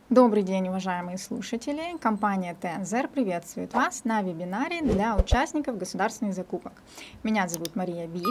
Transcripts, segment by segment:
Добрый день, уважаемые слушатели! Компания Tenzor приветствует вас на вебинаре для участников государственных закупок. Меня зовут Мария Биль.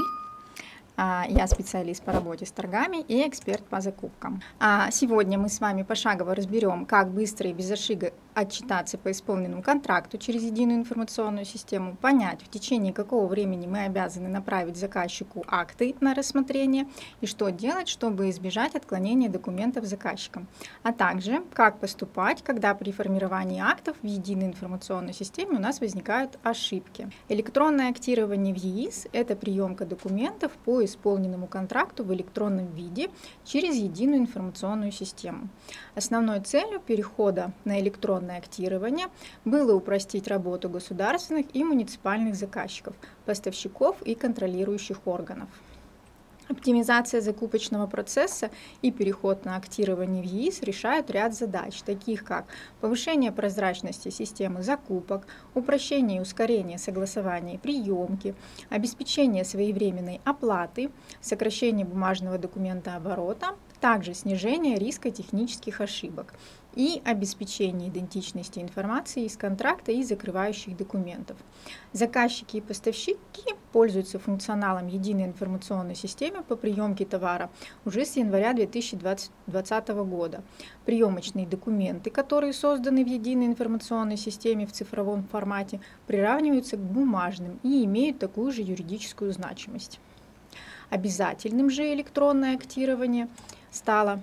Я специалист по работе с торгами и эксперт по закупкам. Сегодня мы с вами пошагово разберем, как быстро и без ошибок отчитаться по исполненному контракту через единую информационную систему, понять, в течение какого времени мы обязаны направить заказчику акты на рассмотрение и что делать, чтобы избежать отклонения документов заказчиком, а также как поступать, когда при формировании актов в единой информационной системе у нас возникают ошибки. Электронное актирование в ЕИС – это приемка документов по исполненному контракту в электронном виде через единую информационную систему. Основной целью перехода на электронное актирование было упростить работу государственных и муниципальных заказчиков, поставщиков и контролирующих органов. Оптимизация закупочного процесса и переход на актирование в ЕИС решают ряд задач, таких как повышение прозрачности системы закупок, упрощение и ускорение согласования и приемки, обеспечение своевременной оплаты, сокращение бумажного документооборота, также снижение риска технических ошибок и обеспечение идентичности информации из контракта и закрывающих документов. Заказчики и поставщики пользуются функционалом единой информационной системы по приемке товара уже с января 2020 года. Приемочные документы, которые созданы в единой информационной системе в цифровом формате, приравниваются к бумажным и имеют такую же юридическую значимость. Обязательным же электронное актирование стало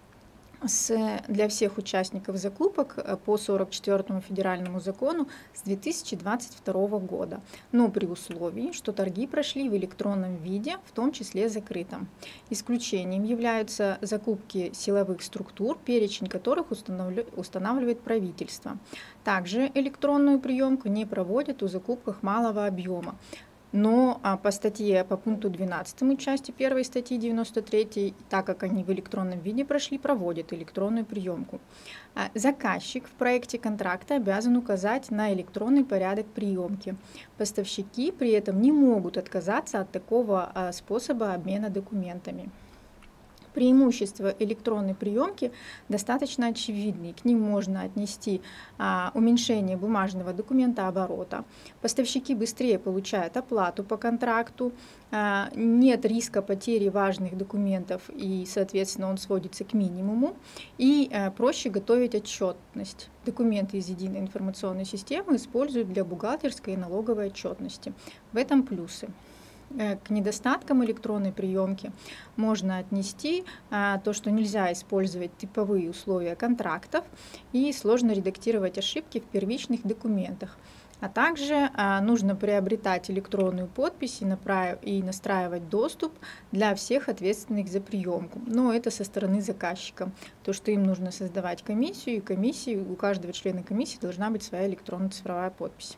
для всех участников закупок по 44-му федеральному закону с 2022 года, но при условии, что торги прошли в электронном виде, в том числе закрытом. Исключением являются закупки силовых структур, перечень которых устанавливает правительство. Также электронную приемку не проводят у закупках малого объема. Но по пункту 12 части 1 статьи 93, так как они в электронном виде прошли, проводят электронную приемку. Заказчик в проекте контракта обязан указать на электронный порядок приемки. Поставщики при этом не могут отказаться от такого способа обмена документами. Преимущества электронной приемки достаточно очевидны. К ним можно отнести уменьшение бумажного документооборота. Поставщики быстрее получают оплату по контракту, нет риска потери важных документов и, соответственно, он сводится к минимуму. И проще готовить отчетность. Документы из единой информационной системы используют для бухгалтерской и налоговой отчетности. В этом плюсы. К недостаткам электронной приемки можно отнести то, что нельзя использовать типовые условия контрактов и сложно редактировать ошибки в первичных документах. А также нужно приобретать электронную подпись и настраивать доступ для всех ответственных за приемку. Но это со стороны заказчика. То, что им нужно создавать комиссию, и у каждого члена комиссии должна быть своя электронная цифровая подпись.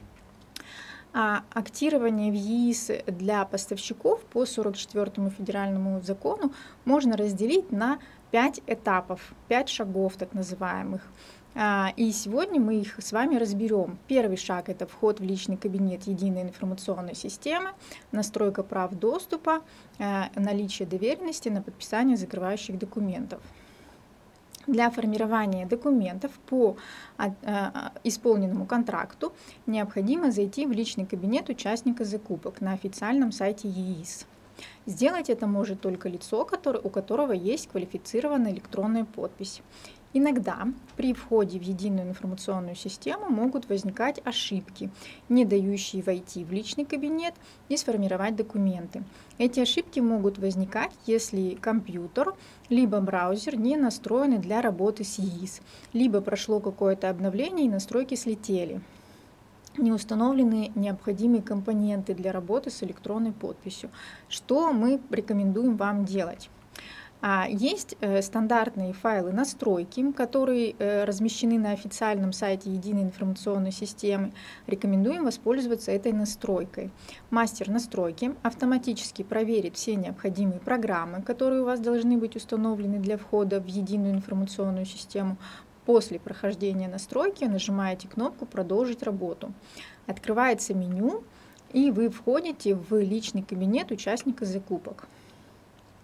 Актирование в ЕИС для поставщиков по 44-му федеральному закону можно разделить на 5 этапов, 5 шагов так называемых. И сегодня мы их с вами разберем. Первый шаг – это вход в личный кабинет единой информационной системы, настройка прав доступа, наличие доверенности на подписание закрывающих документов. Для формирования документов по исполненному контракту необходимо зайти в личный кабинет участника закупок на официальном сайте ЕИС. Сделать это может только лицо, у которого есть квалифицированная электронная подпись. Иногда при входе в единую информационную систему могут возникать ошибки, не дающие войти в личный кабинет и сформировать документы. Эти ошибки могут возникать, если компьютер либо браузер не настроены для работы с ЕИС, либо прошло какое-то обновление и настройки слетели. Не установлены необходимые компоненты для работы с электронной подписью. Что мы рекомендуем вам делать? Есть стандартные файлы настройки, которые размещены на официальном сайте единой информационной системы. Рекомендуем воспользоваться этой настройкой. Мастер настройки автоматически проверит все необходимые программы, которые у вас должны быть установлены для входа в единую информационную систему. После прохождения настройки нажимаете кнопку «Продолжить работу». Открывается меню, и вы входите в личный кабинет участника закупок.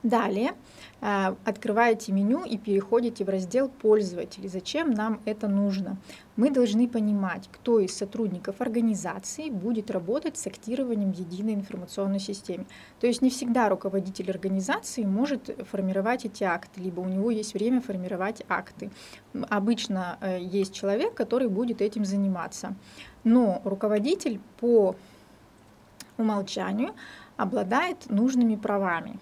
Далее открываете меню и переходите в раздел «Пользователи». Зачем нам это нужно? Мы должны понимать, кто из сотрудников организации будет работать с актированием в единой информационной системе. То есть не всегда руководитель организации может формировать эти акты, либо у него есть время формировать акты. Обычно есть человек, который будет этим заниматься. Но руководитель по умолчанию обладает нужными правами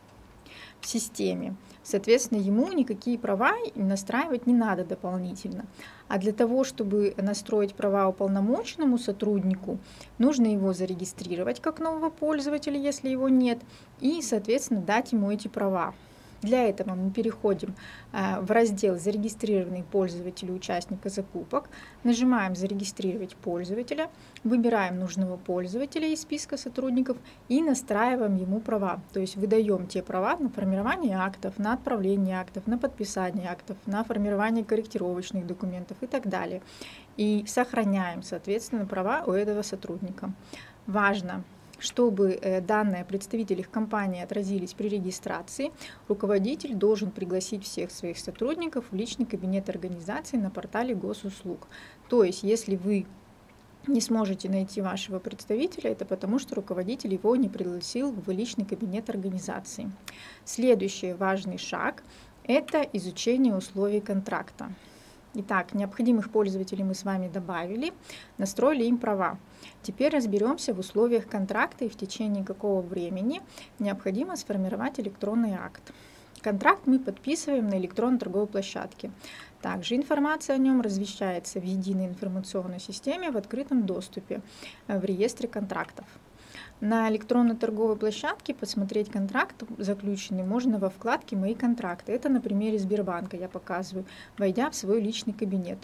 в системе. Соответственно, ему никакие права настраивать не надо дополнительно. А для того, чтобы настроить права уполномоченному сотруднику, нужно его зарегистрировать как нового пользователя, если его нет, и, соответственно, дать ему эти права. Для этого мы переходим в раздел «Зарегистрированный пользователь и участника закупок», нажимаем «Зарегистрировать пользователя», выбираем нужного пользователя из списка сотрудников и настраиваем ему права. То есть выдаем те права на формирование актов, на отправление актов, на подписание актов, на формирование корректировочных документов и так далее. И сохраняем, соответственно, права у этого сотрудника. Важно, чтобы данные о представителях компании отразились при регистрации, руководитель должен пригласить всех своих сотрудников в личный кабинет организации на портале госуслуг. То есть, если вы не сможете найти вашего представителя, это потому, что руководитель его не пригласил в личный кабинет организации. Следующий важный шаг – это изучение условий контракта. Итак, необходимых пользователей мы с вами добавили, настроили им права. Теперь разберемся в условиях контракта и в течение какого времени необходимо сформировать электронный акт. Контракт мы подписываем на электронной торговой площадке. Также информация о нем размещается в единой информационной системе в открытом доступе в реестре контрактов. На электронной торговой площадке посмотреть контракт заключенный можно во вкладке «Мои контракты». Это на примере Сбербанка я показываю, войдя в свой личный кабинет.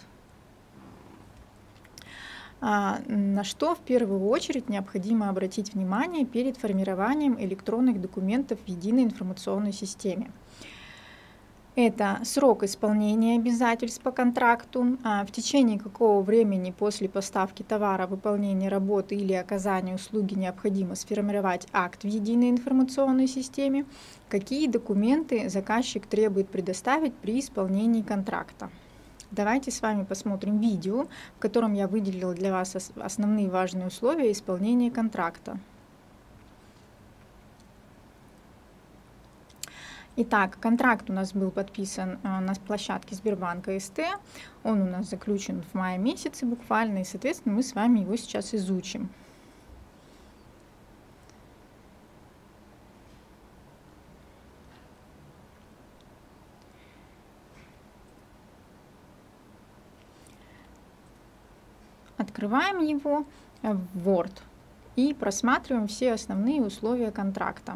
На что в первую очередь необходимо обратить внимание перед формированием электронных документов в единой информационной системе. Это срок исполнения обязательств по контракту, в течение какого времени после поставки товара, выполнения работы или оказания услуги необходимо сформировать акт в единой информационной системе, какие документы заказчик требует предоставить при исполнении контракта. Давайте с вами посмотрим видео, в котором я выделила для вас основные важные условия исполнения контракта. Итак, контракт у нас был подписан на площадке Сбербанка СТ, он у нас заключен в мае месяце буквально, и, соответственно, мы с вами его сейчас изучим. Открываем его в Word и просматриваем все основные условия контракта.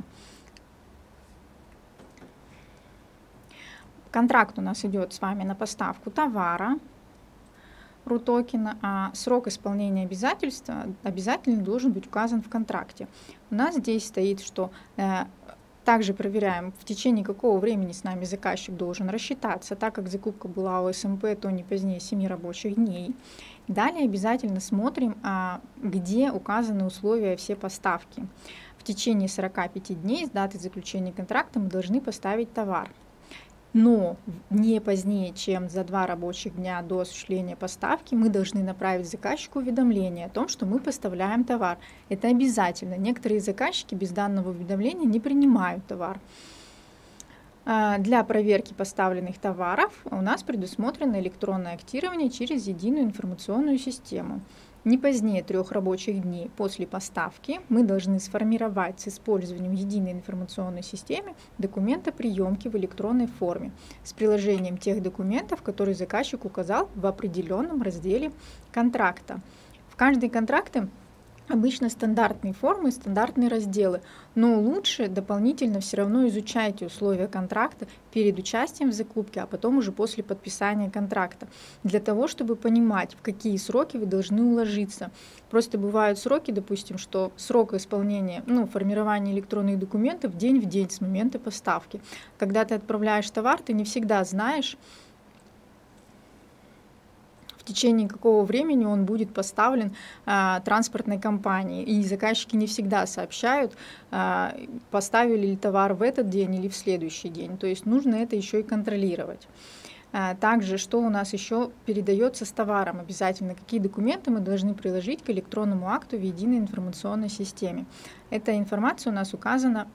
Контракт у нас идет с вами на поставку товара РУ-токена, а срок исполнения обязательства обязательно должен быть указан в контракте. У нас здесь стоит, что также проверяем, в течение какого времени с нами заказчик должен рассчитаться, так как закупка была у СМП, то не позднее 7 рабочих дней. Далее обязательно смотрим, где указаны условия все поставки. В течение 45 дней с даты заключения контракта мы должны поставить товар. Но не позднее, чем за 2 рабочих дня до осуществления поставки, мы должны направить заказчику уведомление о том, что мы поставляем товар. Это обязательно. Некоторые заказчики без данного уведомления не принимают товар. Для проверки поставленных товаров у нас предусмотрено электронное актирование через единую информационную систему. Не позднее 3 рабочих дней после поставки мы должны сформировать с использованием единой информационной системы документоприемки в электронной форме с приложением тех документов, которые заказчик указал в определенном разделе контракта. В каждой контракте обычно стандартные формы, стандартные разделы, но лучше дополнительно все равно изучайте условия контракта перед участием в закупке, а потом уже после подписания контракта, для того, чтобы понимать, в какие сроки вы должны уложиться. Просто бывают сроки, допустим, что срок исполнения, формирования электронных документов день в день с момента поставки. Когда ты отправляешь товар, ты не всегда знаешь, течение какого времени он будет поставлен транспортной компанией. И заказчики не всегда сообщают, поставили ли товар в этот день или в следующий день. То есть нужно это еще и контролировать. Также, что у нас еще передается с товаром обязательно, какие документы мы должны приложить к электронному акту в единой информационной системе. Эта информация у нас указана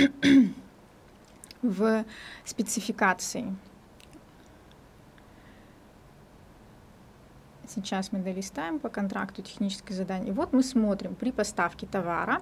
в спецификации. Сейчас мы долистаем по контракту техническое задание. И вот мы смотрим при поставке товара,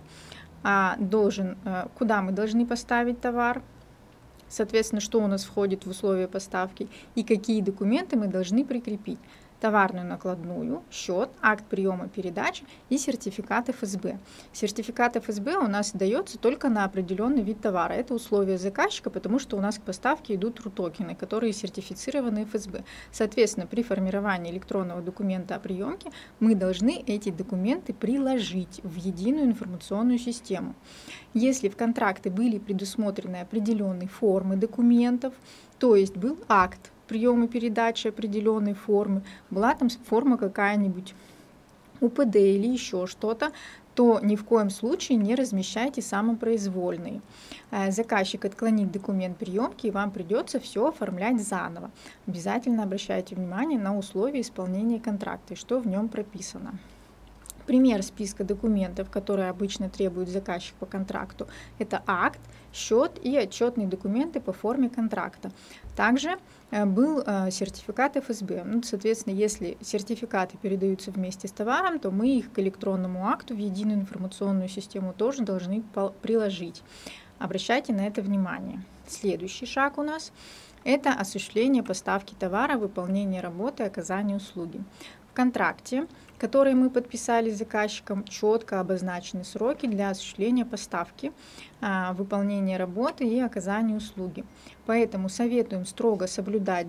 куда мы должны поставить товар, соответственно, что у нас входит в условия поставки и какие документы мы должны прикрепить. Товарную накладную, счет, акт приема передачи и сертификат ФСБ. Сертификат ФСБ у нас дается только на определенный вид товара. Это условие заказчика, потому что у нас к поставке идут рутокены, которые сертифицированы ФСБ. Соответственно, при формировании электронного документа о приемке мы должны эти документы приложить в единую информационную систему. Если в контракты были предусмотрены определенные формы документов, то есть был акт приема передачи определенной формы, была там форма какая-нибудь УПД или еще что-то, то ни в коем случае не размещайте самопроизвольные. Заказчик отклонит документ приемки, и вам придется все оформлять заново. Обязательно обращайте внимание на условия исполнения контракта и что в нем прописано. Пример списка документов, которые обычно требует заказчик по контракту, это акт, счет и отчетные документы по форме контракта. Также был сертификат ФСБ. Соответственно, если сертификаты передаются вместе с товаром, то мы их к электронному акту в единую информационную систему тоже должны приложить. Обращайте на это внимание. Следующий шаг у нас – это осуществление поставки товара, выполнение работы, оказание услуги. В контракте, который мы подписали с заказчиком, четко обозначены сроки для осуществления поставки, выполнения работы и оказания услуги. Поэтому советуем строго соблюдать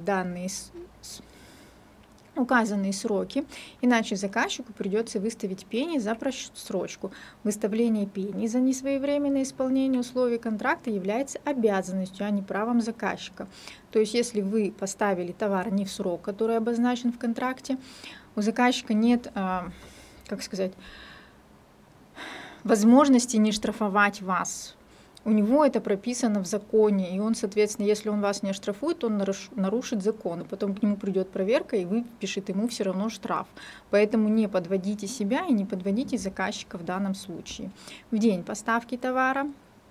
указанные сроки, иначе заказчику придется выставить пени за просрочку. Выставление пени за несвоевременное исполнение условий контракта является обязанностью, а не правом заказчика. То есть, если вы поставили товар не в срок, который обозначен в контракте, у заказчика нет, возможности не штрафовать вас. У него это прописано в законе, и он, соответственно, если он вас не оштрафует, он нарушит закон, и потом к нему придет проверка, и выпишет ему все равно штраф. Поэтому не подводите себя и не подводите заказчика в данном случае. В день поставки товара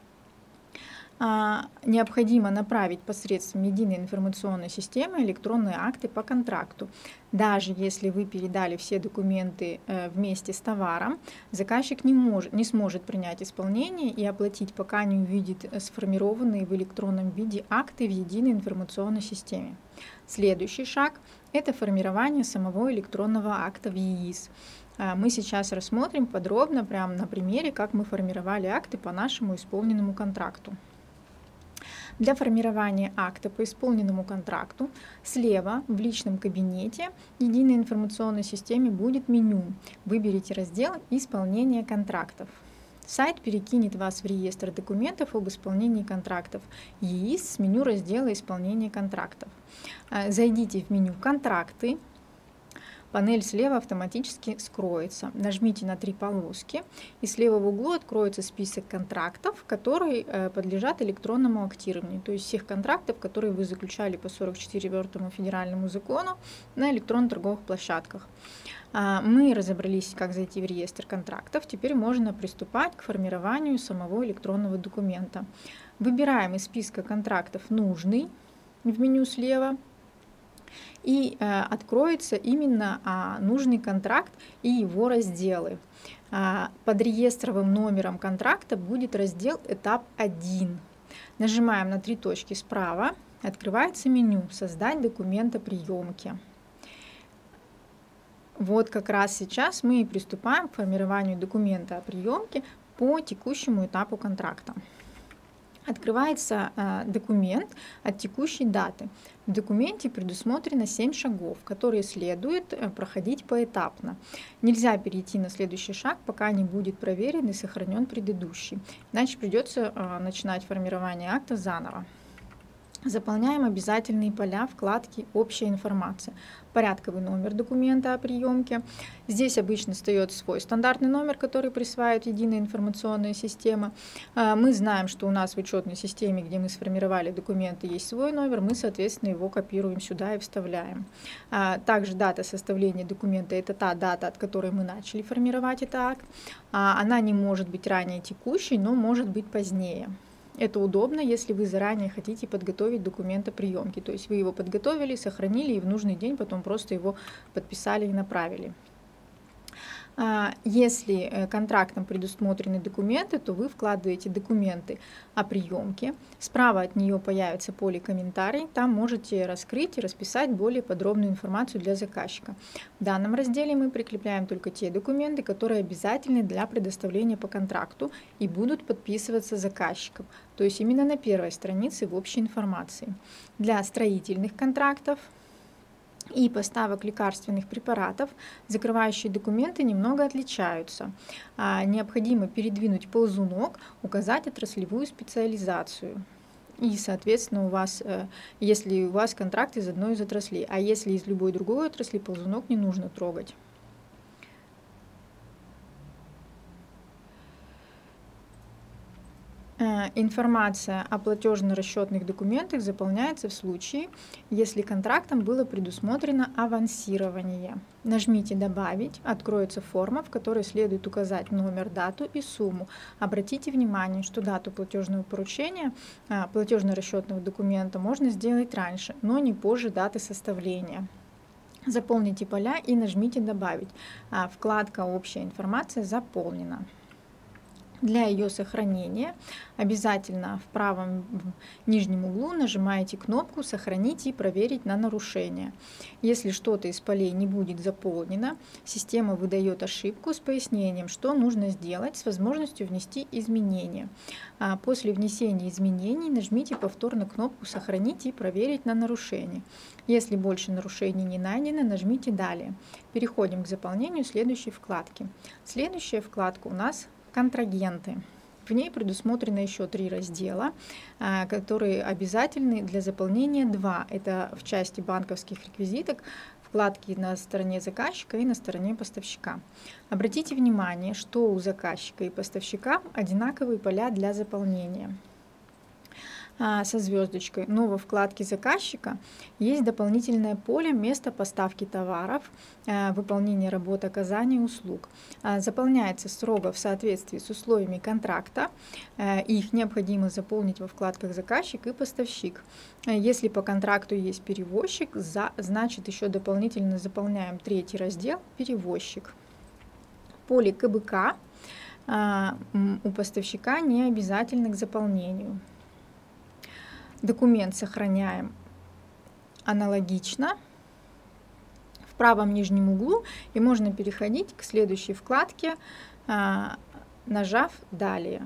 необходимо направить посредством единой информационной системы электронные акты по контракту. Даже если вы передали все документы вместе с товаром, заказчик не сможет принять исполнение и оплатить, пока не увидит сформированные в электронном виде акты в единой информационной системе. Следующий шаг – это формирование самого электронного акта в ЕИС. Мы сейчас рассмотрим подробно, прямо на примере, как мы формировали акты по нашему исполненному контракту. Для формирования акта по исполненному контракту слева в личном кабинете единой информационной системе будет меню. Выберите раздел «Исполнение контрактов». Сайт перекинет вас в реестр документов об исполнении контрактов ЕИС с меню раздела «Исполнение контрактов». Зайдите в меню «Контракты». Панель слева автоматически скроется. Нажмите на 3 полоски, и слева в углу откроется список контрактов, которые подлежат электронному актированию, то есть всех контрактов, которые вы заключали по 44-му федеральному закону на электронно-торговых площадках. Мы разобрались, как зайти в реестр контрактов. Теперь можно приступать к формированию самого электронного документа. Выбираем из списка контрактов нужный в меню слева, и откроется именно нужный контракт и его разделы. Под реестровым номером контракта будет раздел «Этап 1». Нажимаем на 3 точки справа, открывается меню «Создать документ о приемке». Вот как раз сейчас мы и приступаем к формированию документа о приемке по текущему этапу контракта. Открывается документ от текущей даты. В документе предусмотрено 7 шагов, которые следует проходить поэтапно. Нельзя перейти на следующий шаг, пока не будет проверен и сохранен предыдущий. Иначе придется начинать формирование акта заново. Заполняем обязательные поля вкладки «Общая информация». Порядковый номер документа о приемке. Здесь обычно встает свой стандартный номер, который присваивает единая информационная система. Мы знаем, что у нас в учетной системе, где мы сформировали документы, есть свой номер, мы, соответственно, его копируем сюда и вставляем. Также дата составления документа – это та дата, от которой мы начали формировать этот акт. Она не может быть ранее текущей, но может быть позднее. Это удобно, если вы заранее хотите подготовить документ о приемке. То есть вы его подготовили, сохранили и в нужный день потом просто его подписали и направили. Если контрактом предусмотрены документы, то вы вкладываете документы о приемке. Справа от нее появится поле «Комментарий». Там можете раскрыть и расписать более подробную информацию для заказчика. В данном разделе мы прикрепляем только те документы, которые обязательны для предоставления по контракту и будут подписываться заказчиком. То есть именно на первой странице в общей информации. Для строительных контрактов и поставок лекарственных препаратов закрывающие документы немного отличаются. Необходимо передвинуть ползунок, указать отраслевую специализацию. И, соответственно, если у вас контракт из одной из отраслей, а если из любой другой отрасли, ползунок не нужно трогать. Информация о платежно-расчетных документах заполняется в случае, если контрактом было предусмотрено авансирование. Нажмите «Добавить», откроется форма, в которой следует указать номер, дату и сумму. Обратите внимание, что дату платежного поручения, платежно-расчетного документа можно сделать раньше, но не позже даты составления. Заполните поля и нажмите «Добавить». Вкладка «Общая информация» заполнена. Для ее сохранения обязательно в правом нижнем углу нажимаете кнопку «Сохранить и проверить на нарушение». Если что-то из полей не будет заполнено, система выдает ошибку с пояснением, что нужно сделать, с возможностью внести изменения. После внесения изменений нажмите повторно кнопку «Сохранить и проверить на нарушение». Если больше нарушений не найдено, нажмите «Далее». Переходим к заполнению следующей вкладки. Следующая вкладка у нас «Контрагенты». В ней предусмотрено еще 3 раздела, которые обязательны для заполнения 2. Это в части банковских реквизиток, вкладки на стороне заказчика и на стороне поставщика. Обратите внимание, что у заказчика и поставщика одинаковые поля для заполнения. Со звездочкой, но во вкладке заказчика есть дополнительное поле «Место поставки товаров, выполнение работ, оказания услуг». Заполняется строго в соответствии с условиями контракта. Их необходимо заполнить во вкладках «Заказчик» и «Поставщик». Если по контракту есть перевозчик, значит еще дополнительно заполняем 3-й раздел «Перевозчик». Поле КБК у поставщика не обязательно к заполнению. Документ сохраняем аналогично в правом нижнем углу, и можно переходить к следующей вкладке, нажав «Далее».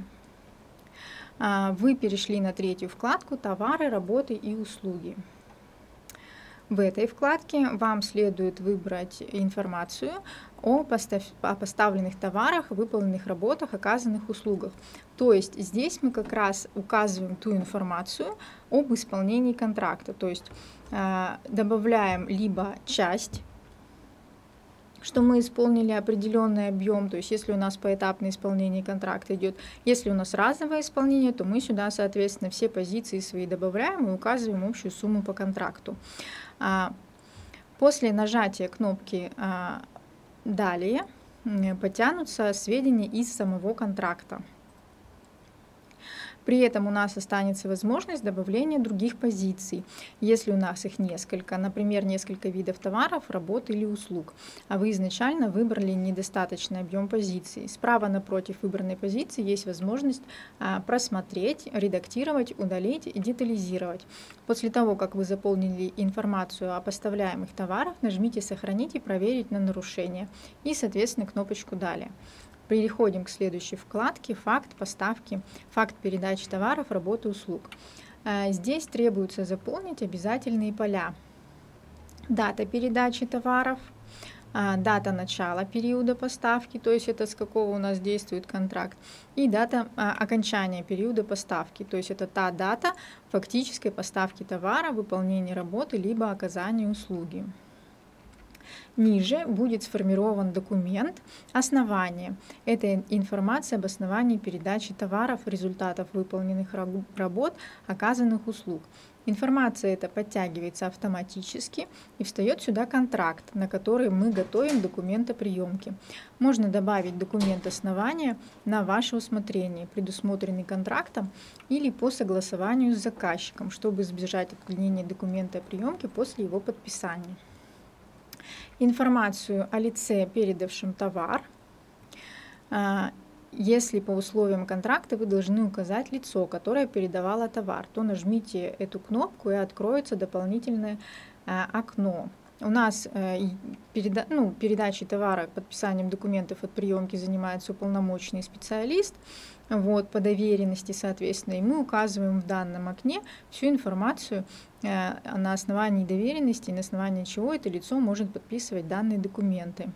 Вы перешли на 3-ю вкладку «Товары, работы и услуги». В этой вкладке вам следует выбрать информацию о поставленных товарах, выполненных работах, оказанных услугах. То есть здесь мы как раз указываем ту информацию об исполнении контракта. То есть добавляем либо часть, что мы исполнили определенный объем, то есть если у нас поэтапное исполнение контракта идет, если у нас разовое исполнение, то мы сюда, соответственно, все позиции свои добавляем и указываем общую сумму по контракту. После нажатия кнопки «Далее» потянутся сведения из самого контракта. При этом у нас останется возможность добавления других позиций, если у нас их несколько, например, несколько видов товаров, работ или услуг, а вы изначально выбрали недостаточный объем позиций. Справа напротив выбранной позиции есть возможность просмотреть, редактировать, удалить и детализировать. После того, как вы заполнили информацию о поставляемых товарах, нажмите «Сохранить и проверить на нарушение» и, соответственно, кнопочку «Далее». Переходим к следующей вкладке «Факт поставки», «Факт передачи товаров, работы, услуг». Здесь требуется заполнить обязательные поля. Дата передачи товаров, дата начала периода поставки, то есть это с какого у нас действует контракт, и дата окончания периода поставки, то есть это та дата фактической поставки товара, выполнения работы либо оказания услуги. Ниже будет сформирован документ «Основание». Это информация об основании передачи товаров, результатов выполненных работ, оказанных услуг. Информация эта подтягивается автоматически и встает сюда контракт, на который мы готовим документ о приемке. Можно добавить документ основания на ваше усмотрение, предусмотренный контрактом или по согласованию с заказчиком, чтобы избежать отклонения документа о приемке после его подписания. Информацию о лице, передавшем товар. Если по условиям контракта вы должны указать лицо, которое передавало товар, то нажмите эту кнопку и откроется дополнительное окно. У нас передачей товара, подписанием документов от приемки занимается уполномоченный специалист по доверенности, соответственно, и мы указываем в данном окне всю информацию, на основании доверенности, на основании чего это лицо может подписывать данные документы.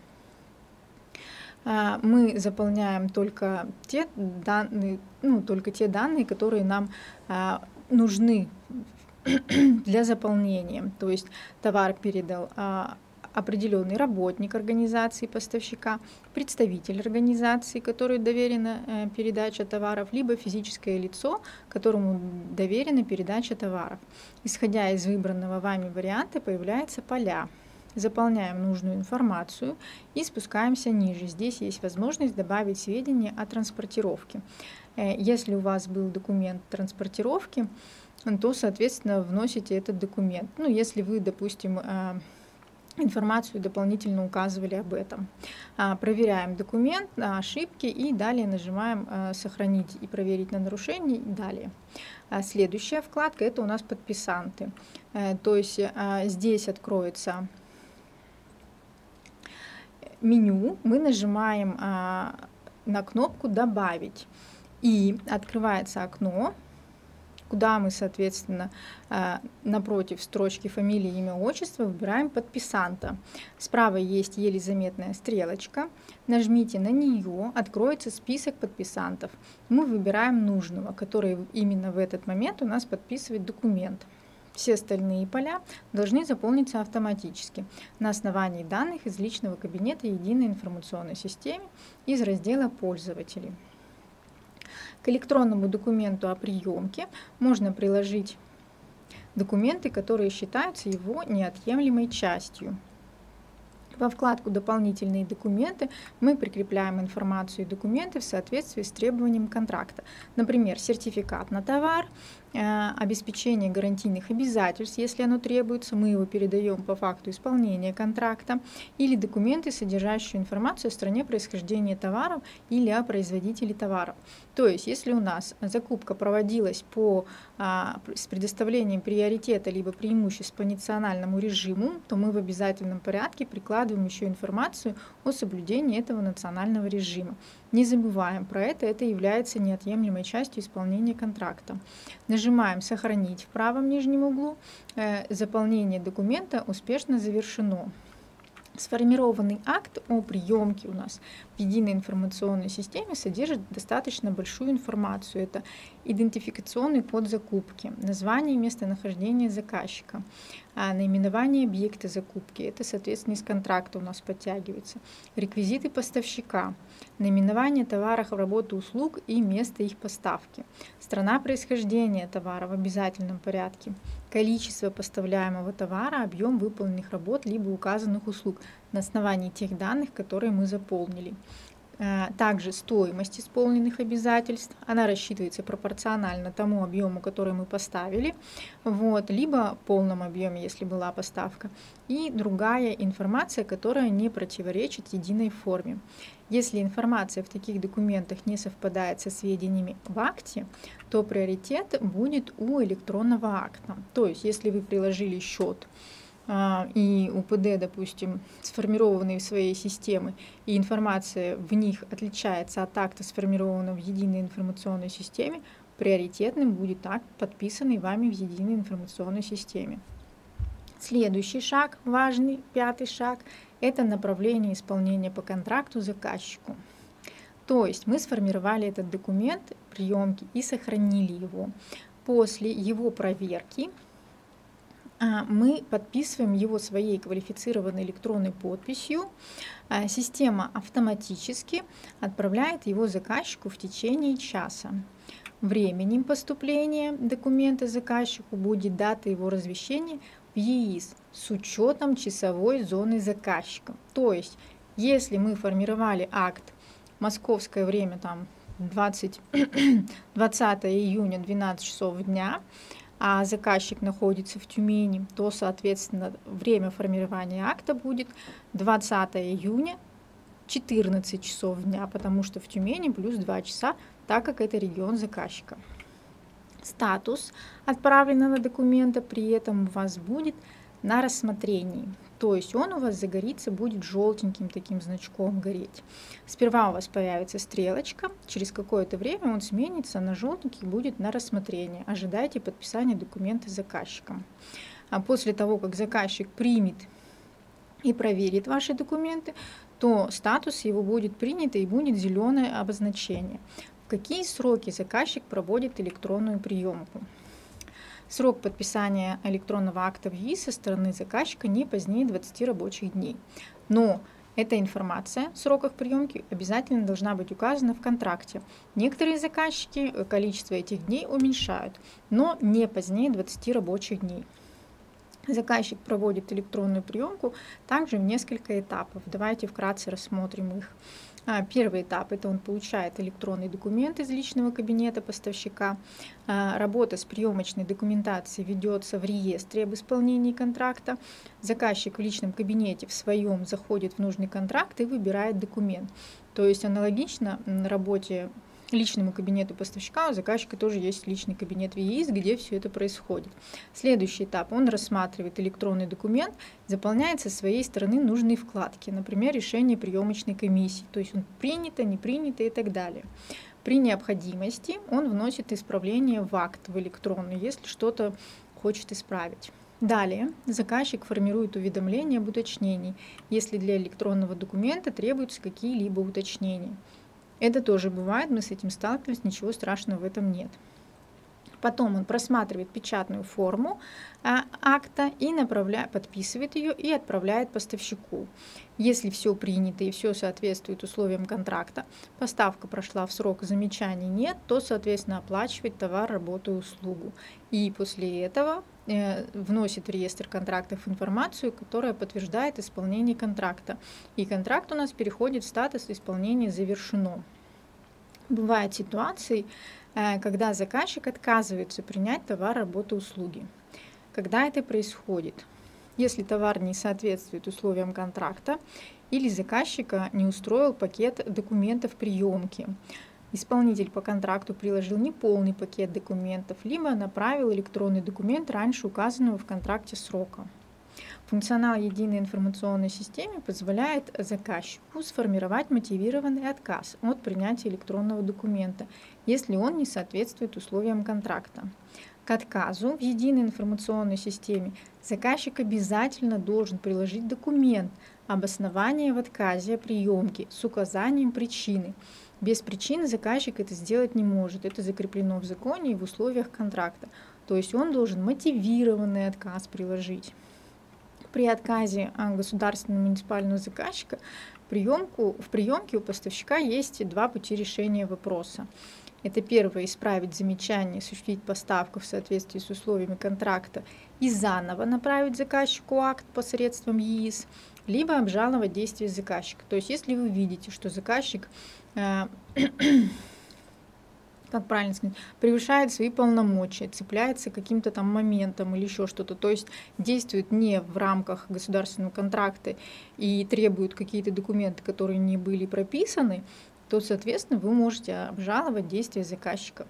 Мы заполняем только те данные, которые нам нужны для заполнения. То есть товар передал определенный работник организации поставщика, представитель организации, которой доверена передача товаров, либо физическое лицо, которому доверена передача товаров. Исходя из выбранного вами варианта, появляются поля. Заполняем нужную информацию и спускаемся ниже. Здесь есть возможность добавить сведения о транспортировке. Если у вас был документ транспортировки, то, соответственно, вносите этот документ. Если вы, допустим, информацию дополнительно указывали об этом. Проверяем документ на ошибки и далее нажимаем «Сохранить и проверить на нарушение» и далее. Следующая вкладка – это у нас подписанты. То есть здесь откроется меню, мы нажимаем на кнопку «Добавить» и открывается окно, куда мы, соответственно, напротив строчки фамилии, имя, отчество выбираем подписанта. Справа есть еле заметная стрелочка. Нажмите на нее, откроется список подписантов. Мы выбираем нужного, который именно в этот момент у нас подписывает документ. Все остальные поля должны заполниться автоматически на основании данных из личного кабинета единой информационной системы из раздела «Пользователи». К электронному документу о приемке можно приложить документы, которые считаются его неотъемлемой частью. Во вкладку «Дополнительные документы» мы прикрепляем информацию и документы в соответствии с требованием контракта. Например, сертификат на товар, обеспечение гарантийных обязательств, если оно требуется, мы его передаем по факту исполнения контракта, или документы, содержащие информацию о стране происхождения товаров или о производителе товаров. То есть, если у нас закупка проводилась с предоставлением приоритета либо преимуществ по национальному режиму, то мы в обязательном порядке прикладываем еще информацию о соблюдении этого национального режима. Не забываем про это является неотъемлемой частью исполнения контракта. Нажимаем «Сохранить» в правом нижнем углу. Заполнение документа успешно завершено. Сформированный акт о приемке у нас в единой информационной системе содержит достаточно большую информацию. Это идентификационный код закупки, название и местонахождение заказчика, наименование объекта закупки, это, соответственно, из контракта у нас подтягивается, реквизиты поставщика, наименование товаров, работы, услуг и место их поставки, страна происхождения товара в обязательном порядке, количество поставляемого товара, объем выполненных работ либо указанных услуг на основании тех данных, которые мы заполнили. Также стоимость исполненных обязательств, она рассчитывается пропорционально тому объему, который мы поставили, либо полном объеме, если была поставка, и другая информация, которая не противоречит единой форме. Если информация в таких документах не совпадает со сведениями в акте, то приоритет будет у электронного акта. То есть, если вы приложили счет и УПД, допустим, сформированные в своей системе, и информация в них отличается от акта, сформированного в единой информационной системе, приоритетным будет акт, подписанный вами в единой информационной системе. Следующий шаг, важный, пятый шаг, это направление исполнения по контракту заказчику. То есть мы сформировали этот документ приемки и сохранили его. После его проверки мы подписываем его своей квалифицированной электронной подписью. Система автоматически отправляет его заказчику в течение часа. Временем поступления документа заказчику будет дата его размещения в ЕИС с учетом часовой зоны заказчика. То есть, если мы формировали акт московское время там 20 июня 12 часов дня, а заказчик находится в Тюмени, то, соответственно, время формирования акта будет 20 июня 14 часов дня, потому что в Тюмени плюс 2 часа, так как это регион заказчика. Статус отправленного документа при этом у вас будет на рассмотрении. То есть он у вас загорится, будет желтеньким таким значком гореть. Сперва у вас появится стрелочка, через какое-то время он сменится на желтенький, будет на рассмотрение. Ожидайте подписания документа заказчиком. А после того, как заказчик примет и проверит ваши документы, то статус его будет принят и будет зеленое обозначение. В какие сроки заказчик проводит электронную приемку? Срок подписания электронного акта в ЕИС со стороны заказчика не позднее 20 рабочих дней. Но эта информация в сроках приемки обязательно должна быть указана в контракте. Некоторые заказчики количество этих дней уменьшают, но не позднее 20 рабочих дней. Заказчик проводит электронную приемку также в несколько этапов. Давайте вкратце рассмотрим их. Первый этап – это он получает электронный документ из личного кабинета поставщика. Работа с приемочной документацией ведется в реестре об исполнении контракта. Заказчик в личном кабинете в своем заходит в нужный контракт и выбирает документ. То есть аналогично работе личному кабинету поставщика у заказчика тоже есть личный кабинет в ЕИС, где все это происходит. Следующий этап. Он рассматривает электронный документ, заполняет со своей стороны нужные вкладки, например, решение приемочной комиссии, то есть он принято, не принято и так далее. При необходимости он вносит исправление в акт в электронный, если что-то хочет исправить. Далее заказчик формирует уведомление об уточнении, если для электронного документа требуются какие-либо уточнения. Это тоже бывает, мы с этим сталкивались, ничего страшного в этом нет. Потом он просматривает печатную форму акта и подписывает ее и отправляет поставщику. Если все принято и все соответствует условиям контракта, поставка прошла в срок, замечаний нет, то, соответственно, оплачивает товар, работу и услугу. И после этого вносит в реестр контрактов информацию, которая подтверждает исполнение контракта. И контракт у нас переходит в статус исполнения завершено. Бывают ситуации, когда заказчик отказывается принять товар, работу, услуги. Когда это происходит? Если товар не соответствует условиям контракта или заказчика не устроил пакет документов приемки, исполнитель по контракту приложил неполный пакет документов, либо направил электронный документ раньше указанного в контракте срока. Функционал единой информационной системы позволяет заказчику сформировать мотивированный отказ от принятия электронного документа, если он не соответствует условиям контракта. К отказу в единой информационной системе заказчик обязательно должен приложить документ обоснования в отказе о приемке с указанием причины. Без причины заказчик это сделать не может. Это закреплено в законе и в условиях контракта. То есть он должен мотивированный отказ приложить. При отказе государственного муниципального заказчика в приемке у поставщика есть два пути решения вопроса. Это первое – исправить замечание, осуществить поставку в соответствии с условиями контракта и заново направить заказчику акт посредством ЕИС, либо обжаловать действия заказчика. То есть если вы видите, что заказчик как правильно сказать, превышает свои полномочия, цепляется к каким-то там моментам или еще что-то, то есть действует не в рамках государственного контракта и требует какие-то документы, которые не были прописаны, то, соответственно, вы можете обжаловать действия заказчика.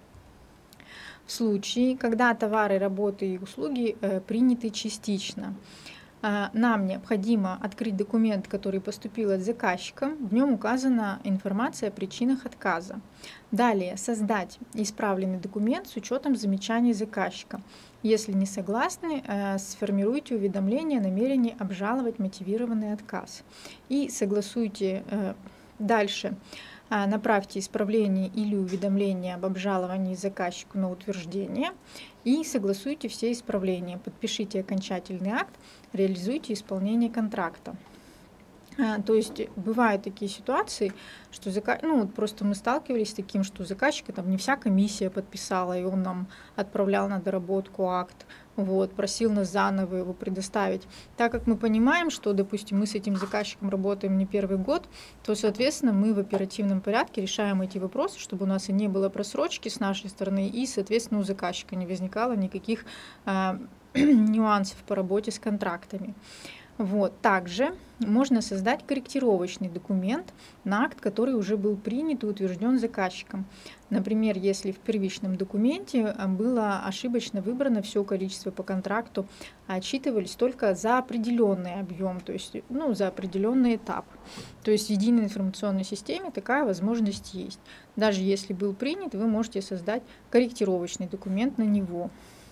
В случае, когда товары, работы и услуги приняты частично, нам необходимо открыть документ, который поступил от заказчика. В нем указана информация о причинах отказа. Далее создать исправленный документ с учетом замечаний заказчика. Если не согласны, сформируйте уведомление о намерении обжаловать мотивированный отказ. И согласуйте дальше. Направьте исправление или уведомление об обжаловании заказчику на утверждение и согласуйте все исправления. Подпишите окончательный акт, реализуйте исполнение контракта. То есть бывают такие ситуации, что просто мы сталкивались с таким, что заказчика там не вся комиссия подписала, и он нам отправлял на доработку акт, просил нас заново его предоставить. Так как мы понимаем, что, допустим, мы с этим заказчиком работаем не первый год, то, соответственно, мы в оперативном порядке решаем эти вопросы, чтобы у нас и не было просрочки с нашей стороны, и, соответственно, у заказчика не возникало никаких нюансов по работе с контрактами. Также можно создать корректировочный документ на акт, который уже был принят и утвержден заказчиком. Например, если в первичном документе было ошибочно выбрано все количество по контракту, а отчитывались только за определенный объем, то есть за определенный этап. То есть в единой информационной системе такая возможность есть. Даже если был принят, вы можете создать корректировочный документ на него.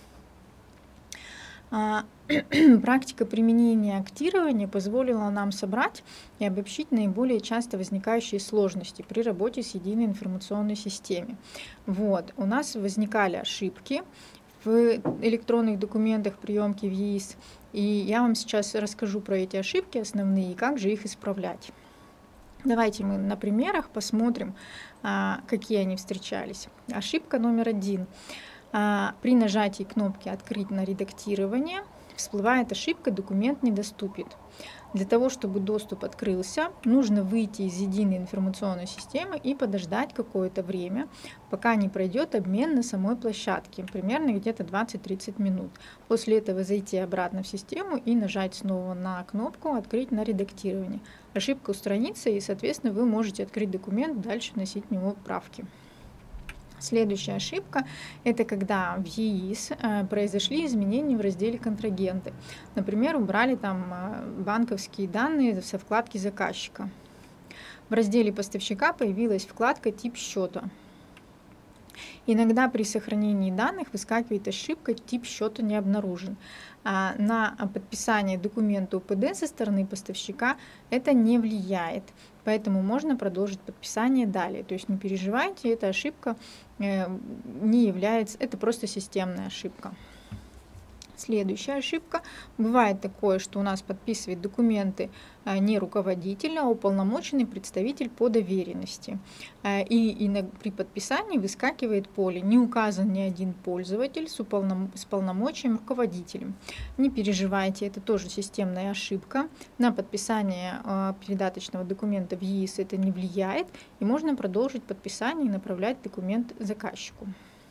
Практика применения актирования позволила нам собрать и обобщить наиболее часто возникающие сложности при работе с единой информационной системой. У нас возникали ошибки в электронных документах приемки в ЕИС, и я вам сейчас расскажу про эти ошибки основные и как же их исправлять. Давайте мы на примерах посмотрим, какие они встречались. Ошибка номер 1. При нажатии кнопки «Открыть на редактирование» всплывает ошибка «Документ недоступен». Для того, чтобы доступ открылся, нужно выйти из единой информационной системы и подождать какое-то время, пока не пройдет обмен на самой площадке, примерно где-то 20-30 минут. После этого зайти обратно в систему и нажать снова на кнопку «Открыть на редактирование». Ошибка устранится, и, соответственно, вы можете открыть документ, дальше вносить в него правки. Следующая ошибка – это когда в ЕИС произошли изменения в разделе «Контрагенты». Например, убрали там банковские данные со вкладки заказчика. В разделе поставщика появилась вкладка «Тип счета». Иногда при сохранении данных выскакивает ошибка «Тип счета не обнаружен». На подписание документа УПД со стороны поставщика это не влияет, поэтому можно продолжить подписание далее. То есть не переживайте, эта ошибка не является, это просто системная ошибка. Следующая ошибка. Бывает такое, что у нас подписывает документы не руководитель, а уполномоченный представитель по доверенности. И при подписании выскакивает поле «Не указан ни один пользователь с полномочием руководителем». Не переживайте, это тоже системная ошибка. На подписание передаточного документа в ЕИС это не влияет, и можно продолжить подписание и направлять документ заказчику.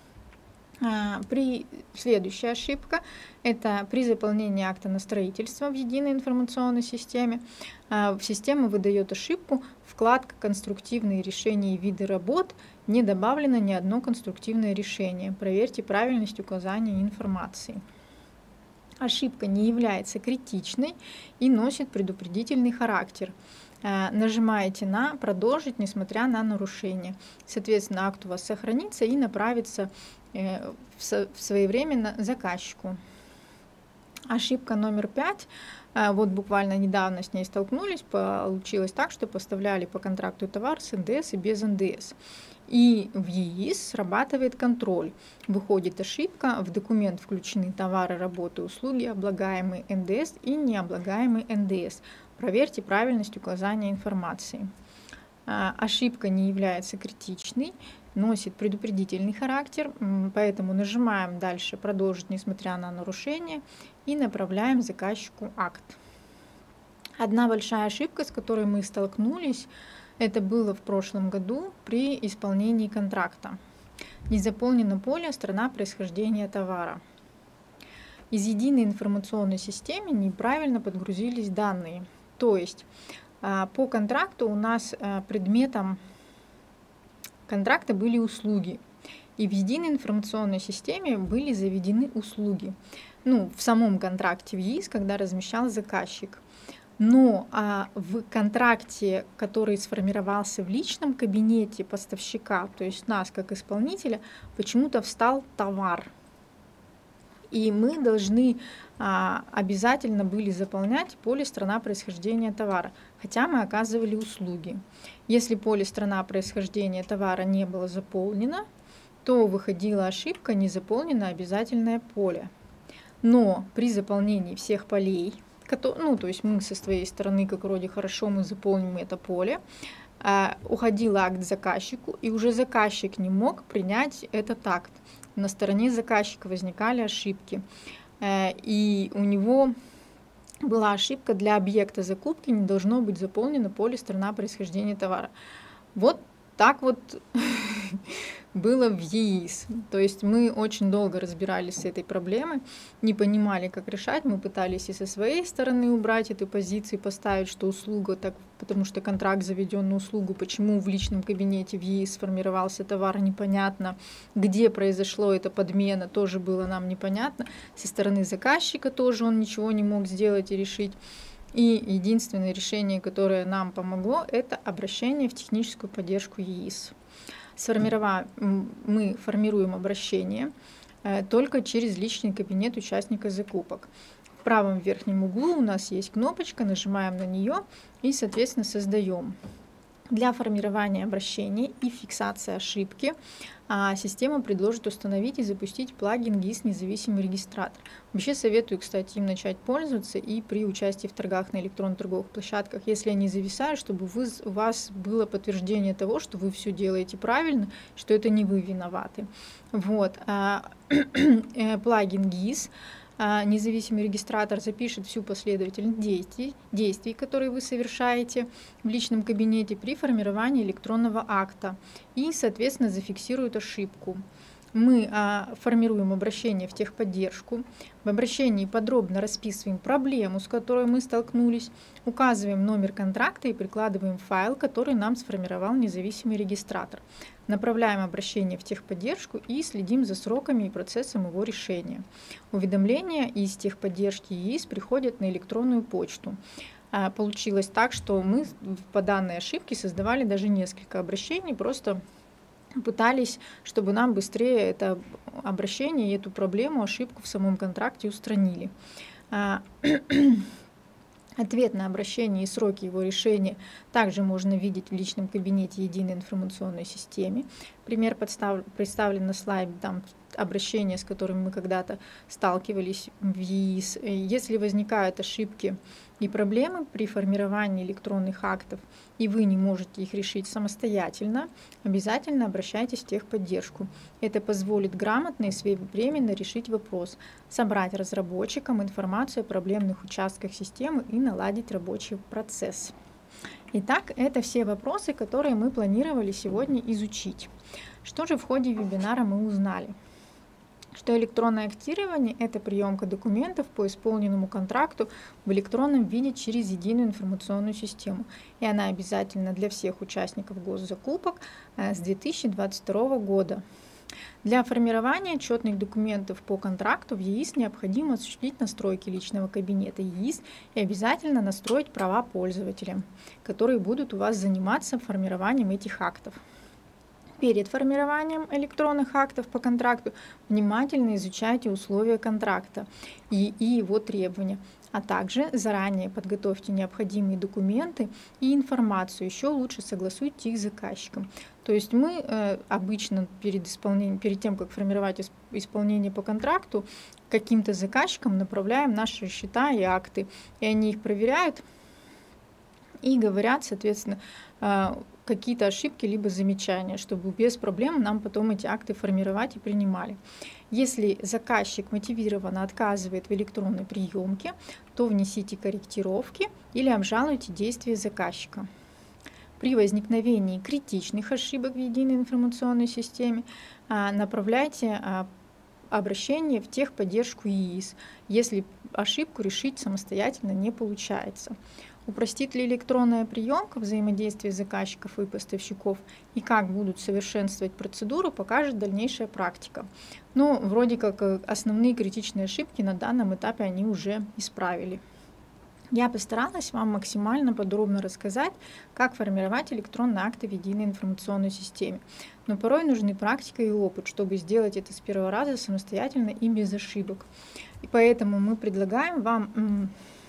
Следующая ошибка – это при заполнении акта на строительство в единой информационной системе. Система выдает ошибку «Вкладка «Конструктивные решения и виды работ» не добавлено ни одно конструктивное решение. Проверьте правильность указания информации». Ошибка не является критичной и носит предупредительный характер. Нажимаете на «Продолжить, несмотря на нарушение». Соответственно, акт у вас сохранится и направится своевременно заказчику. Ошибка номер 5. Буквально недавно с ней столкнулись. Получилось так, что поставляли по контракту товар с НДС и без НДС. И в ЕИС срабатывает контроль. Выходит ошибка, в документ включены товары, работы, услуги, облагаемые НДС и необлагаемый НДС. Проверьте правильность указания информации. Ошибка не является критичной, носит предупредительный характер, поэтому нажимаем дальше «Продолжить, несмотря на нарушение» и направляем заказчику акт. Одна большая ошибка, с которой мы столкнулись, это было в прошлом году при исполнении контракта. Не заполнено поле «Страна происхождения товара». Из единой информационной системы неправильно подгрузились данные. То есть по контракту у нас предметом контракта были услуги. и в единой информационной системе были заведены услуги. Ну, в самом контракте в ЕИС, когда размещал заказчик. Но в контракте, который сформировался в личном кабинете поставщика, то есть нас как исполнителя, почему-то встал товар. И мы должны обязательно были заполнять поле «Страна происхождения товара», хотя мы оказывали услуги. Если поле «Страна происхождения товара» не было заполнено, то выходила ошибка «Незаполнено обязательное поле». Но при заполнении всех полей, ну, то есть мы со своей стороны, как вроде хорошо, мы заполним это поле, уходил акт заказчику, и уже заказчик не мог принять этот акт. На стороне заказчика возникали ошибки, и у него была ошибка: для объекта закупки не должно быть заполнено поле «Страна происхождения товара». Вот так вот было в ЕИС. То есть мы очень долго разбирались с этой проблемой, не понимали, как решать. Мы пытались и со своей стороны убрать эту позицию, поставить, что услуга, так, потому что контракт заведен на услугу, почему в личном кабинете в ЕИС сформировался товар, непонятно. Где произошло эта подмена, тоже было нам непонятно. Со стороны заказчика тоже он ничего не мог сделать и решить. И единственное решение, которое нам помогло, это обращение в техническую поддержку ЕИС. Мы формируем обращение только через личный кабинет участника закупок. В правом верхнем углу у нас есть кнопочка, нажимаем на нее и, соответственно, создаем. Для формирования обращения и фиксации ошибки система предложит установить и запустить плагин GIS «Независимый регистратор». Вообще советую, кстати, им начать пользоваться и при участии в торгах на электронных торговых площадках, если они зависают, чтобы у вас было подтверждение того, что вы все делаете правильно, что это не вы виноваты. Вот. Плагин GIS «Независимый регистратор» запишет всю последовательность действий, которые вы совершаете в личном кабинете при формировании электронного акта, и, соответственно, зафиксирует ошибку. Мы формируем обращение в техподдержку. В обращении подробно расписываем проблему, с которой мы столкнулись, указываем номер контракта и прикладываем файл, который нам сформировал независимый регистратор. Направляем обращение в техподдержку и следим за сроками и процессом его решения. Уведомления из техподдержки ЕИС приходят на электронную почту. Получилось так, что мы по данной ошибке создавали даже несколько обращений, просто пытались, чтобы нам быстрее это обращение и эту проблему, ошибку в самом контракте устранили. Ответ на обращение и сроки его решения также можно видеть в личном кабинете единой информационной системе. Пример представлен на слайде, там обращения, с которыми мы когда-то сталкивались в ЕИС. Если возникают ошибки и проблемы при формировании электронных актов, и вы не можете их решить самостоятельно, обязательно обращайтесь в техподдержку. Это позволит грамотно и своевременно решить вопрос, собрать разработчикам информацию о проблемных участках системы и наладить рабочий процесс. Итак, это все вопросы, которые мы планировали сегодня изучить. Что же в ходе вебинара мы узнали? Что электронное актирование – это приемка документов по исполненному контракту в электронном виде через единую информационную систему. И она обязательна для всех участников госзакупок с 2022 года. Для формирования отчетных документов по контракту в ЕИС необходимо осуществить настройки личного кабинета ЕИС и обязательно настроить права пользователя, которые будут у вас заниматься формированием этих актов. Перед формированием электронных актов по контракту внимательно изучайте условия контракта и его требования, а также заранее подготовьте необходимые документы и информацию, еще лучше согласуйте их с заказчиком. То есть мы обычно перед тем, как формировать исполнение по контракту, каким-то заказчикам направляем наши счета и акты, и они их проверяют и говорят, соответственно, какие-то ошибки либо замечания, чтобы без проблем нам потом эти акты формировать и принимали. Если заказчик мотивированно отказывает в электронной приемке, то внесите корректировки или обжалуйте действия заказчика. При возникновении критичных ошибок в единой информационной системе направляйте обращение в техподдержку ЕИС, если ошибку решить самостоятельно не получается. Упростит ли электронная приемка взаимодействие заказчиков и поставщиков и как будут совершенствовать процедуру, покажет дальнейшая практика. Но вроде как основные критичные ошибки на данном этапе они уже исправили. Я постаралась вам максимально подробно рассказать, как формировать электронные акты в единой информационной системе. Но порой нужны практика и опыт, чтобы сделать это с первого раза самостоятельно и без ошибок. И поэтому мы предлагаем вам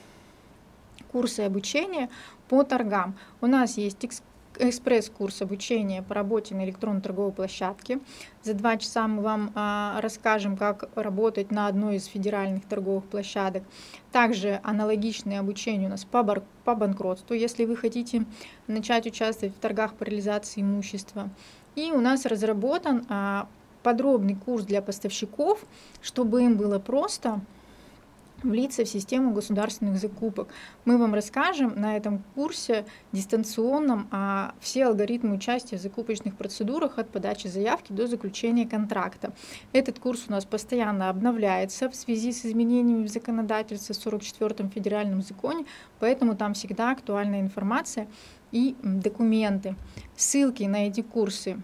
курсы обучения по торгам. У нас есть экспресс-курс обучения по работе на электронной торговой площадке. За 2 часа мы вам расскажем, как работать на одной из федеральных торговых площадок. Также аналогичное обучение у нас по банкротству, если вы хотите начать участвовать в торгах по реализации имущества. И у нас разработан подробный курс для поставщиков, чтобы им было просто влиться в систему государственных закупок. Мы вам расскажем на этом курсе дистанционном все алгоритмы участия в закупочных процедурах от подачи заявки до заключения контракта. Этот курс у нас постоянно обновляется в связи с изменениями в законодательстве в 44-м федеральном законе, поэтому там всегда актуальная информация и документы. Ссылки на эти курсы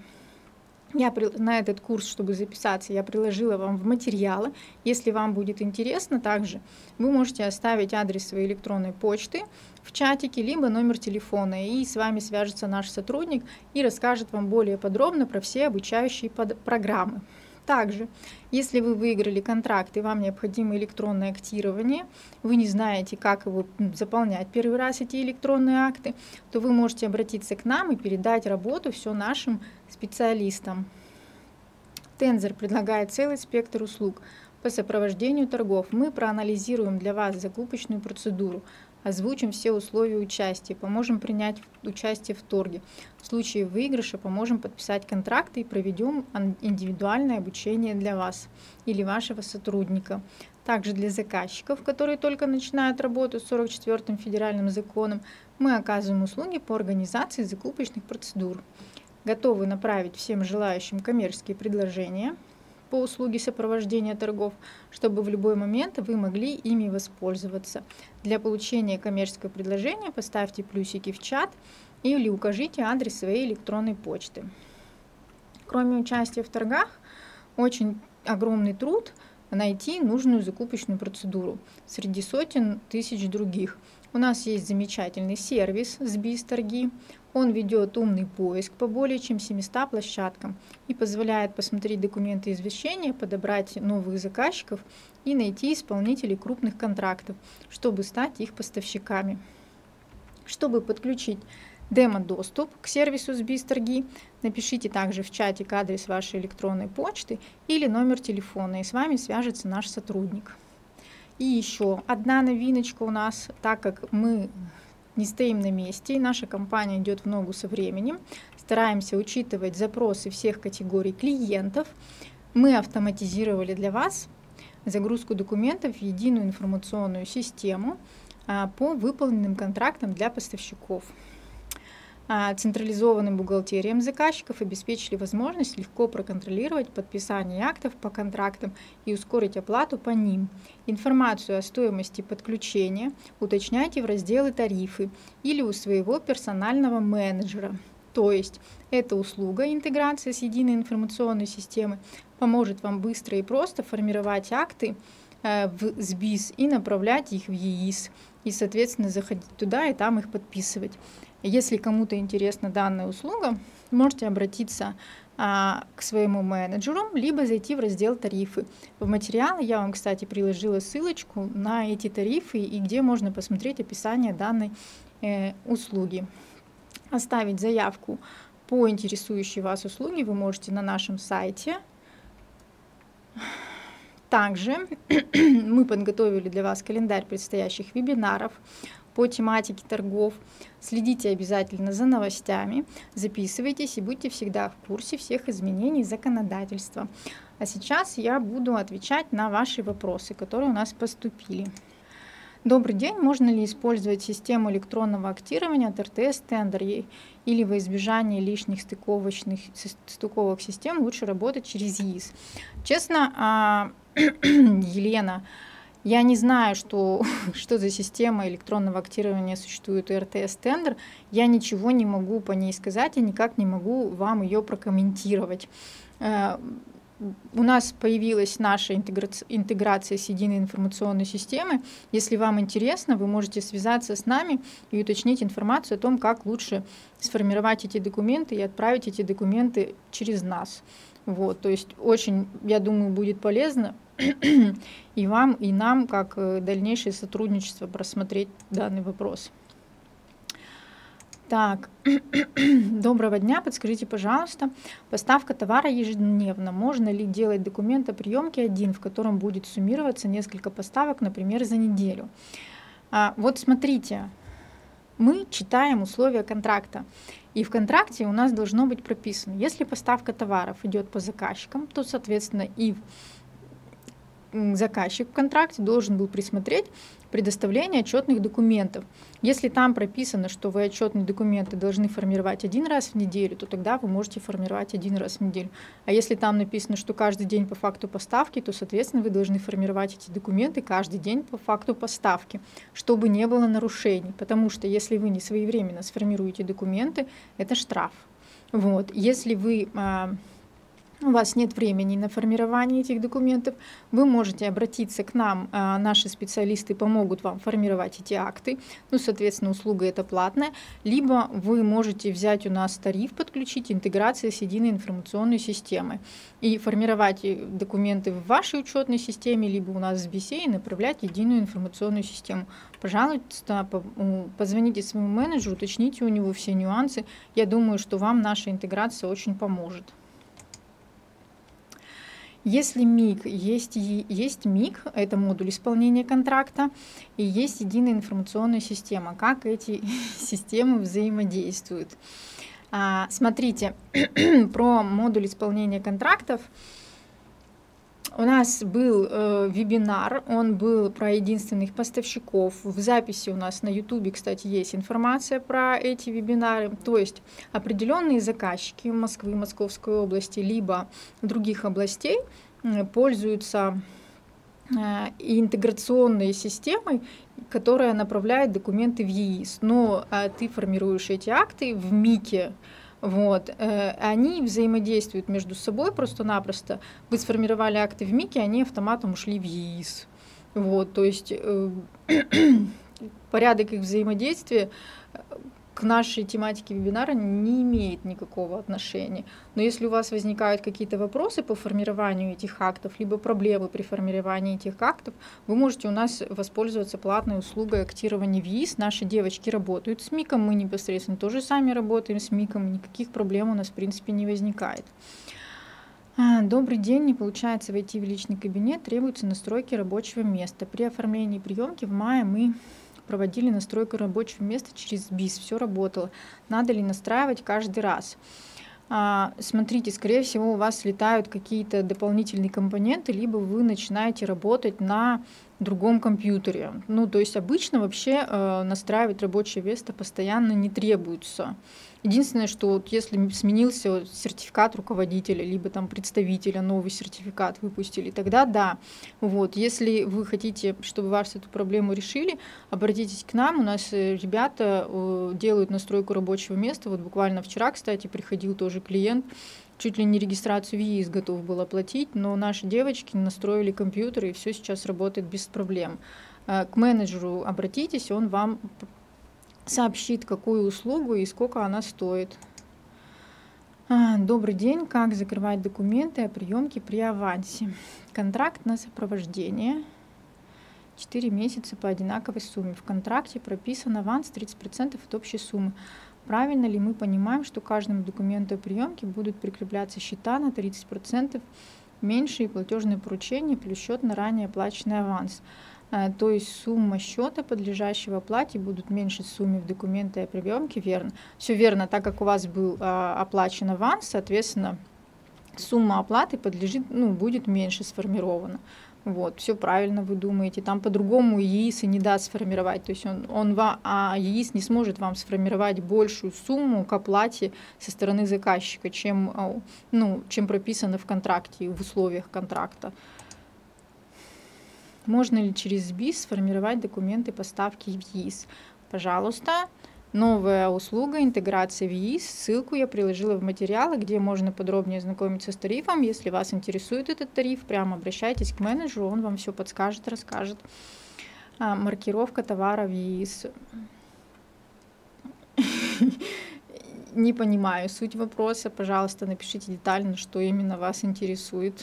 на этот курс, чтобы записаться, я приложила вам в материалы. Если вам будет интересно, также вы можете оставить адрес своей электронной почты в чатике, либо номер телефона, и с вами свяжется наш сотрудник и расскажет вам более подробно про все обучающие программы. Также, если вы выиграли контракт и вам необходимо электронное актирование, вы не знаете, как его заполнять первый раз, эти электронные акты, то вы можете обратиться к нам и передать работу все нашим специалистам. Тензор предлагает целый спектр услуг по сопровождению торгов. Мы проанализируем для вас закупочную процедуру, озвучим все условия участия, поможем принять участие в торге. В случае выигрыша поможем подписать контракты и проведем индивидуальное обучение для вас или вашего сотрудника. Также для заказчиков, которые только начинают работу с 44-м федеральным законом, мы оказываем услуги по организации закупочных процедур. Готовы направить всем желающим коммерческие предложения по услуге сопровождения торгов, чтобы в любой момент вы могли ими воспользоваться. Для получения коммерческого предложения поставьте плюсики в чат или укажите адрес своей электронной почты. Кроме участия в торгах, очень огромный труд найти нужную закупочную процедуру среди сотен тысяч других. У нас есть замечательный сервис «Сбиз торги». Он ведет умный поиск по более чем 700 площадкам и позволяет посмотреть документы извещения, подобрать новых заказчиков и найти исполнителей крупных контрактов, чтобы стать их поставщиками. Чтобы подключить демо-доступ к сервису «Сбиз торги», напишите также в чатик адрес вашей электронной почты или номер телефона, и с вами свяжется наш сотрудник. И еще одна новиночка у нас, так как мы не стоим на месте, и наша компания идет в ногу со временем, стараемся учитывать запросы всех категорий клиентов, мы автоматизировали для вас загрузку документов в единую информационную систему по выполненным контрактам для поставщиков. Централизованным бухгалтериям заказчиков обеспечили возможность легко проконтролировать подписание актов по контрактам и ускорить оплату по ним. Информацию о стоимости подключения уточняйте в разделе «Тарифы» или у своего персонального менеджера. То есть эта услуга интеграции с единой информационной системой поможет вам быстро и просто формировать акты в СБИС и направлять их в ЕИС. И, соответственно, заходить туда и там их подписывать. Если кому-то интересна данная услуга, можете обратиться к своему менеджеру, либо зайти в раздел «Тарифы». В материале я вам, кстати, приложила ссылочку на эти тарифы и где можно посмотреть описание данной услуги. Оставить заявку по интересующей вас услуге вы можете на нашем сайте. Также мы подготовили для вас календарь предстоящих вебинаров по тематике торгов. Следите обязательно за новостями, записывайтесь и будьте всегда в курсе всех изменений законодательства. А сейчас я буду отвечать на ваши вопросы, которые у нас поступили. Добрый день. Можно ли использовать систему электронного актирования от РТС тендер или во избежание лишних стыковок систем лучше работать через ЕИС? Честно, Елена, Я не знаю, что за система электронного актирования существует у РТС Тендер. Я ничего не могу по ней сказать, я никак не могу вам ее прокомментировать. У нас появилась наша интеграция с единой информационной системой. Если вам интересно, вы можете связаться с нами и уточнить информацию о том, как лучше сформировать эти документы и отправить эти документы через нас. Вот, то есть очень, я думаю, будет полезно и вам, и нам, как дальнейшее сотрудничество, просмотреть данный вопрос. Так, доброго дня, подскажите, пожалуйста, поставка товара ежедневно. Можно ли делать документ о приемке один, в котором будет суммироваться несколько поставок, например, за неделю? Вот смотрите, мы читаем условия контракта, и в контракте у нас должно быть прописано, если поставка товаров идет по заказчикам, то, соответственно, и заказчик в контракте должен был присмотреть предоставление отчетных документов. Если там прописано, что вы отчетные документы должны формировать один раз в неделю, то тогда вы можете формировать один раз в неделю. А если там написано, что каждый день по факту поставки, то, соответственно, вы должны формировать эти документы каждый день по факту поставки, чтобы не было нарушений. Потому что если вы не своевременно сформируете документы, это штраф. Вот. Если у вас нет времени на формирование этих документов, вы можете обратиться к нам, наши специалисты помогут вам формировать эти акты, ну, соответственно, услуга эта платная, либо вы можете взять у нас тариф, подключить интеграцию с единой информационной системой и формировать документы в вашей учетной системе, либо у нас в BC и направлять в единую информационную систему. Пожалуйста, позвоните своему менеджеру, уточните у него все нюансы. Я думаю, что вам наша интеграция очень поможет. Если МИГ, есть МИГ, это модуль исполнения контракта, и есть единая информационная система. Как эти системы взаимодействуют? Смотрите, про модуль исполнения контрактов. У нас был вебинар, он был про единственных поставщиков. В записи у нас на YouTube, кстати, есть информация про эти вебинары. То есть определенные заказчики Москвы, Московской области, либо других областей пользуются интеграционной системой, которая направляет документы в ЕИС. Но ты формируешь эти акты в МИКе. Вот. Они взаимодействуют между собой просто-напросто. Вы сформировали акты в МИКе, они автоматом ушли в ЕИС. Вот. То есть порядок их взаимодействия к нашей тематике вебинара не имеет никакого отношения. Но если у вас возникают какие-то вопросы по формированию этих актов, либо проблемы при формировании этих актов, вы можете у нас воспользоваться платной услугой актирования в ЕИС. Наши девочки работают с МИКом, мы непосредственно тоже сами работаем с МИКом, никаких проблем у нас в принципе не возникает. Добрый день, не получается войти в личный кабинет, требуются настройки рабочего места. При оформлении приемки в мае мы проводили настройку рабочего места через БИС, все работало. Надо ли настраивать каждый раз? Смотрите, скорее всего, у вас слетают какие-то дополнительные компоненты, либо вы начинаете работать на другом компьютере. Ну, то есть обычно вообще настраивать рабочее место постоянно не требуется. Единственное, что вот если сменился сертификат руководителя, либо там представителя, новый сертификат выпустили, тогда да. Вот. Если вы хотите, чтобы вас эту проблему решили, обратитесь к нам. У нас ребята делают настройку рабочего места. Вот буквально вчера, кстати, приходил тоже клиент, чуть ли не регистрацию в ЕИС готов был оплатить, но наши девочки настроили компьютер, и все сейчас работает без проблем. К менеджеру обратитесь, он вам сообщит, какую услугу и сколько она стоит. Добрый день. Как закрывать документы о приемке при авансе? Контракт на сопровождение. 4 месяца по одинаковой сумме. В контракте прописан аванс 30% от общей суммы. Правильно ли мы понимаем, что каждому документу о приемке будут прикрепляться счета на 30% меньше и платежное поручение плюс счет на ранее оплаченный аванс? То есть сумма счета, подлежащего оплате, будут меньше суммы в документы о приемке, верно? Все верно, так как у вас был оплачен аванс, соответственно, сумма оплаты будет меньше сформирована. Вот, все правильно вы думаете. Там по-другому ЕИС и не даст сформировать. То есть ЕИС не сможет вам сформировать большую сумму к оплате со стороны заказчика, чем прописано в контракте, в условиях контракта. Можно ли через БИС сформировать документы поставки в ЕИС? Пожалуйста. Новая услуга интеграции в ЕИС. Ссылку я приложила в материалы, где можно подробнее ознакомиться с тарифом. Если вас интересует этот тариф, прямо обращайтесь к менеджеру, он вам все подскажет, расскажет. Маркировка товара в ЕИС. Не понимаю суть вопроса. Пожалуйста, напишите детально, что именно вас интересует.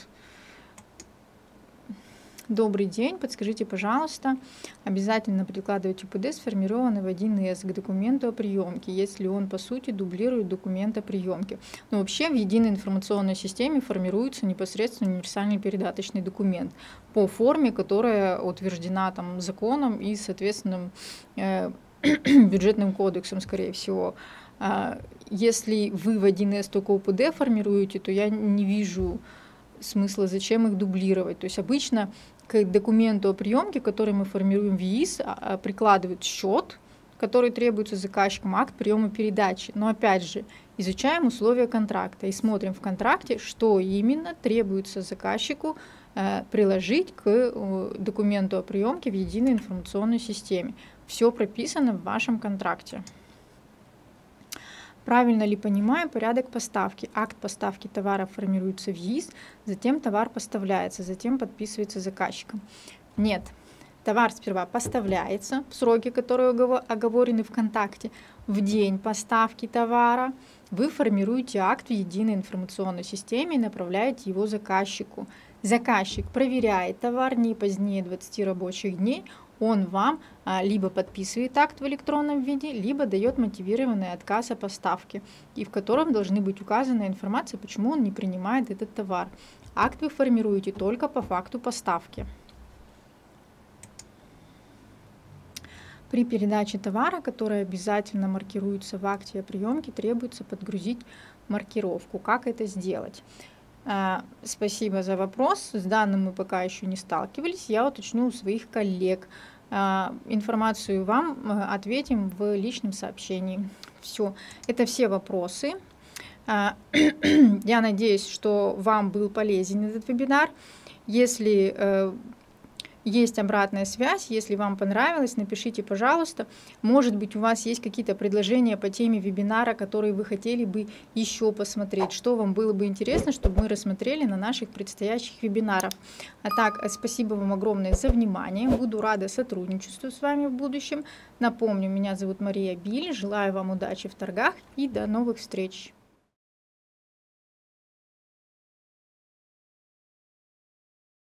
Добрый день, подскажите, пожалуйста, обязательно прикладывать УПД, сформированный в 1С к документу о приемке, если он, по сути, дублирует документ о приемке. Но вообще в единой информационной системе формируется непосредственно универсальный передаточный документ по форме, которая утверждена там законом и, соответственно, бюджетным кодексом, скорее всего. Если вы в 1С только УПД формируете, то я не вижу смысла, зачем их дублировать. То есть обычно к документу о приемке, который мы формируем в ЕИС, прикладывают счет, который требуется заказчиком, акт приема передачи. Но опять же, изучаем условия контракта и смотрим в контракте, что именно требуется заказчику приложить к документу о приемке в единой информационной системе. Все прописано в вашем контракте. Правильно ли понимаю порядок поставки? Акт поставки товара формируется в ЕИС, затем товар поставляется, затем подписывается заказчиком. Нет, товар сперва поставляется в сроки, которые оговорены в контракте. В день поставки товара вы формируете акт в единой информационной системе и направляете его заказчику. Заказчик проверяет товар не позднее 20 рабочих дней. Он вам либо подписывает акт в электронном виде, либо дает мотивированный отказ о поставке, и в котором должны быть указана информация, почему он не принимает этот товар. Акт вы формируете только по факту поставки. При передаче товара, который обязательно маркируется в акте о приемке, требуется подгрузить маркировку. Как это сделать? Спасибо за вопрос. С данным мы пока еще не сталкивались. Я уточню у своих коллег. Информацию вам ответим в личном сообщении. Все. Это все вопросы. Я надеюсь, что вам был полезен этот вебинар. Если есть обратная связь, если вам понравилось, напишите, пожалуйста. Может быть, у вас есть какие-то предложения по теме вебинара, которые вы хотели бы еще посмотреть, что вам было бы интересно, чтобы мы рассмотрели на наших предстоящих вебинарах. А так, спасибо вам огромное за внимание. Буду рада сотрудничеству с вами в будущем. Напомню, меня зовут Мария Биль. Желаю вам удачи в торгах и до новых встреч.